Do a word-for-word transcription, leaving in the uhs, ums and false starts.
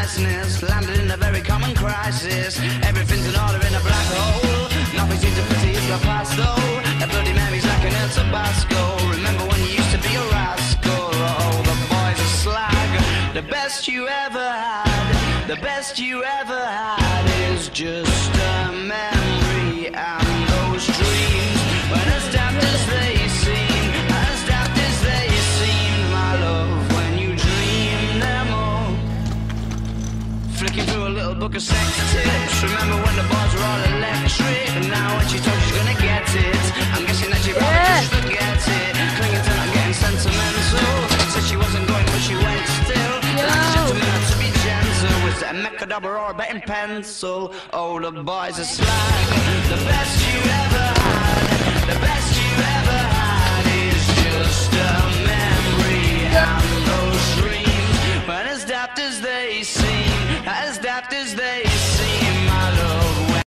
niceness, landed in a very common crisis. Everything's in order in a black hole. Nothing seems to pity is the past though. A Bloody Mary's like an El Tabasco. Remember when you used to be a rascal? Oh, the boys are slag. The best you ever had, the best you ever had is just a memory. And those dreams, when as daft as they seem, as daft as they seem, my love, when you dream them all. Flicking through a little book of sex tips. Remember when the bars were all electric? And now when she told you she's gonna get it, I'm guessing that she'd rather Yeah. just forget it. Clinging to not getting sentimental. Said she wasn't going but she went still. Like a gentleman had to be gentle. Was it a mechadabra or a betting pencil? Oh, the boys are slag. The best you ever had, the best you ever had is just a